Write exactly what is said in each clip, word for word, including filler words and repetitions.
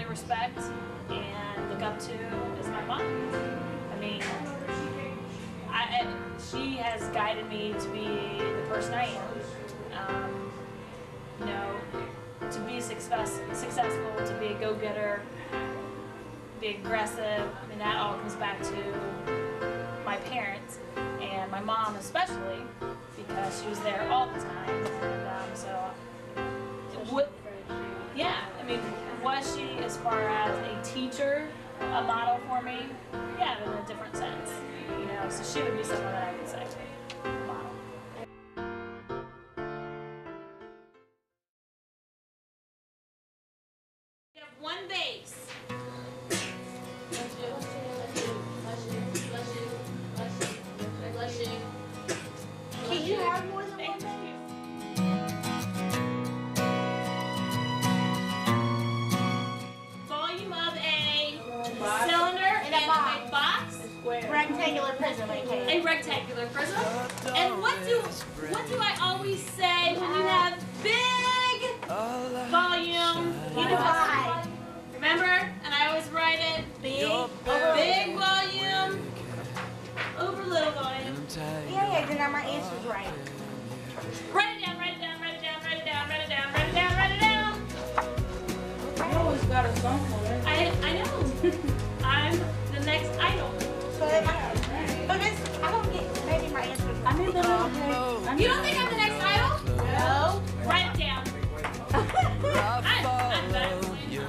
respect and look up to is my mom. I mean, I, she has guided me to be the person I am. Um, you know, to be success, successful, to be a go-getter, be aggressive. I mean, that all comes back to my parents and my mom especially, because she was there all the time. And um, so, what, yeah, I mean, was she, as far as a teacher, a model for me? Yeah, but in a different sense. You know, so she would be someone that I would say model. We have one base. Can you have more than one base? Volume of a cylinder in a big box. Rectangular prism, A rectangular prism. And what do what do I always say when you have big volume? You divide. Remember? And I always write it big over big volume over little volume. Yeah, yeah, then my answer's right. Write it down, write it down, write it down, write it down, write it down, write it down, write it down. You always got a song for it. I I know. I'm the next idol. So if I, but it's, I don't get, maybe my answer's right. I need the little You don't think I'm the next idol? No. Write it down. I'm, I'm better.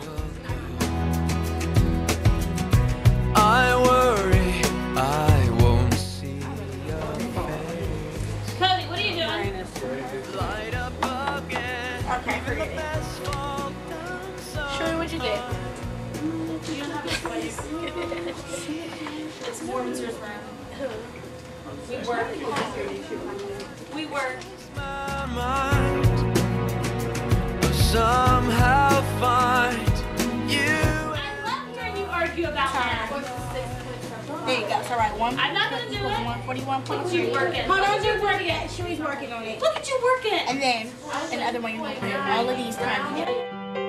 I worry I won't see your face. Cody, what are you doing? Light up again. Okay, forget it. Sure, what'd you get? You don't have a place. It's Morbitzer's room. We work. We work. My mind will somehow find you. I love hearing you argue about that. There you go. So right, one. I'm not gonna do it. one forty-one point Look at three. you working. Hold Look on, at you you're working. working. She's working on it. Look at you working. And then another one you're going to put all of these times together.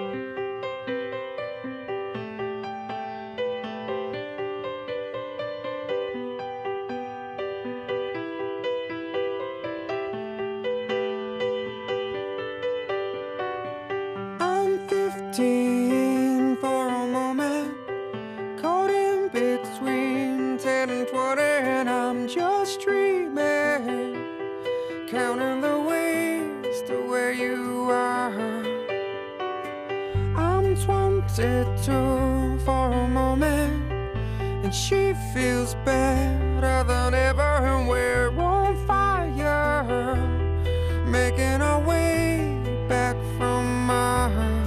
I'm fifteen for a moment, caught in between ten and twenty, and I'm just dreaming, counting the ways to where you are. I'm twenty-two for a moment, and she feels better than ever, and we're on fire, making our way back from Mars.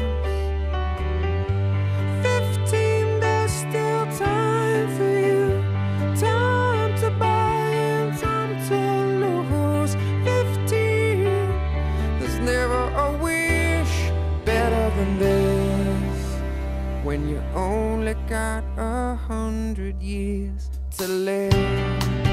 Fifteen, there's still time for you, time to buy and time to lose. Fifteen, there's never a wish better than this, when you only got a hundred years to live.